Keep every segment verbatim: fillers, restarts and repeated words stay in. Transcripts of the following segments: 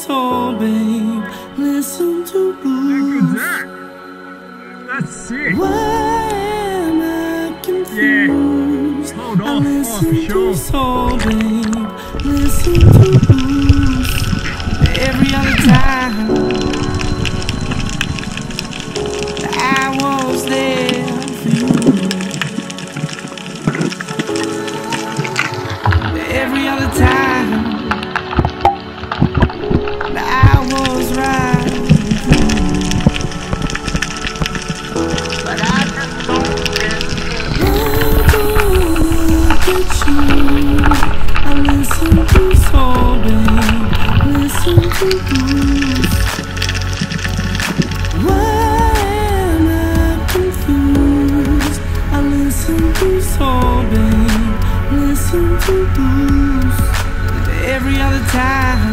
soul, babe. Listen to blues. That's sick. Why am I confused? Yeah. Hold I off, listen off, sure. to soul, babe. Listen to blues. Every other time I was there for you. Every other time I was right with you. But I just don't get you. Why don't I get you? I listen to soul, babe. Listen to blues. Why am I confused? I listen to soul, babe. Listen to blues. Every other time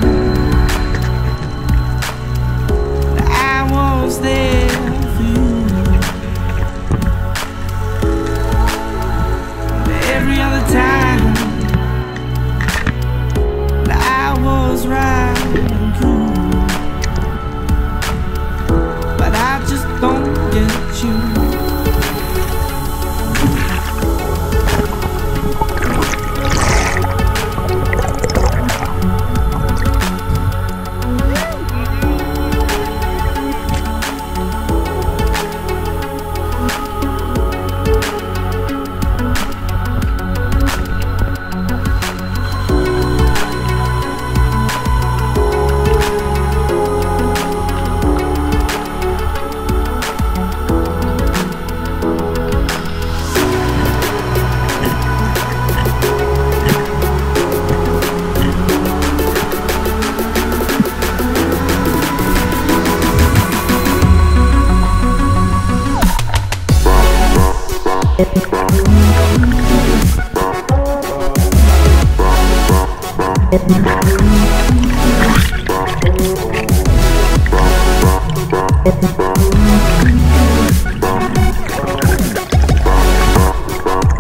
I was there for you. Every other time I was right and cool. But I just don't get you.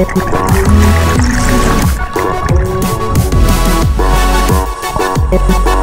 It's